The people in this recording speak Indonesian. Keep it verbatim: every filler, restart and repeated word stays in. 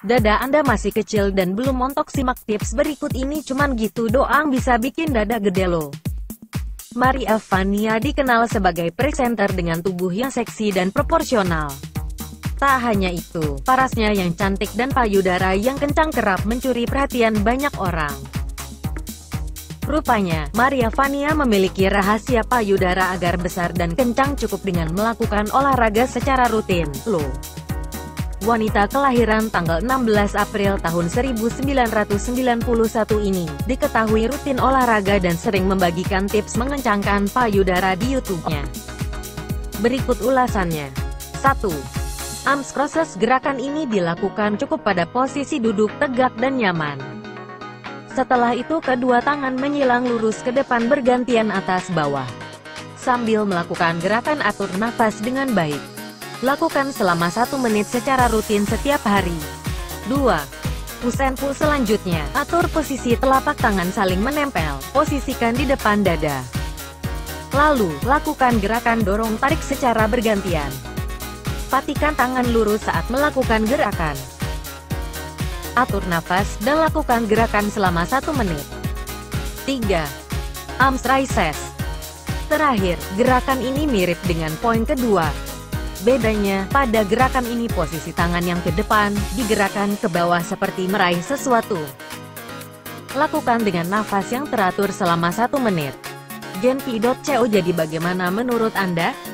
Dada Anda masih kecil dan belum montok? Simak tips berikut ini, cuman gitu doang bisa bikin dada gede loh. Maria Vania dikenal sebagai presenter dengan tubuh yang seksi dan proporsional. Tak hanya itu, parasnya yang cantik dan payudara yang kencang kerap mencuri perhatian banyak orang. Rupanya, Maria Vania memiliki rahasia payudara agar besar dan kencang cukup dengan melakukan olahraga secara rutin, loh. Wanita kelahiran tanggal enam belas April tahun seribu sembilan ratus sembilan puluh satu ini, diketahui rutin olahraga dan sering membagikan tips mengencangkan payudara di YouTube-nya. Berikut ulasannya. satu. Arms crosses. Gerakan ini dilakukan cukup pada posisi duduk tegak dan nyaman. Setelah itu kedua tangan menyilang lurus ke depan bergantian atas bawah. Sambil melakukan gerakan atur nafas dengan baik. Lakukan selama satu menit secara rutin setiap hari. dua. Push and pull. Selanjutnya, atur posisi telapak tangan saling menempel, posisikan di depan dada. Lalu, lakukan gerakan dorong tarik secara bergantian. Patikan tangan lurus saat melakukan gerakan. Atur nafas, dan lakukan gerakan selama satu menit. tiga. Arms raises. Terakhir, gerakan ini mirip dengan poin kedua. Bedanya, pada gerakan ini posisi tangan yang ke depan, digerakkan ke bawah seperti meraih sesuatu. Lakukan dengan nafas yang teratur selama satu menit. Genpi dot co. Jadi bagaimana menurut Anda?